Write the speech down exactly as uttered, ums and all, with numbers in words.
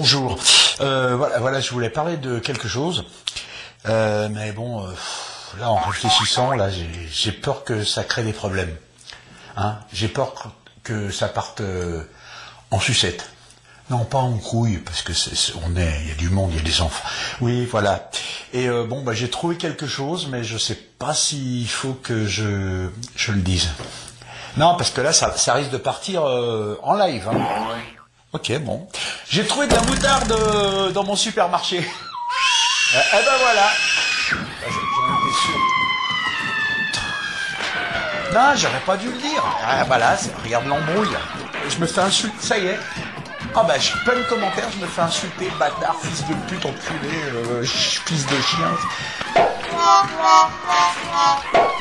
bonjour. Euh, voilà, voilà, je voulais parler de quelque chose, euh, mais bon, euh, là, en réfléchissant, là, j'ai, j'ai peur que ça crée des problèmes. Hein, j'ai peur que ça parte euh, en sucette. Non, pas en couille, parce que c'est, c'est, on est, il y a du monde, il y a des enfants. Oui, voilà. Et euh, bon, bah, j'ai trouvé quelque chose, mais je sais pas s'il faut que je, je le dise. Non, parce que là, ça, ça risque de partir euh, en live. Hein. Ok, bon. J'ai trouvé de la moutarde euh, dans mon supermarché. Euh, eh ben voilà. J'en étais sûr. Non, j'aurais pas dû le dire. Ah bah là, regarde l'embrouille. Je me fais insulter, ça y est. Ah bah, je plein de commentaires, je me fais insulter, bâtard, fils de pute, enculé, euh, fils de chien.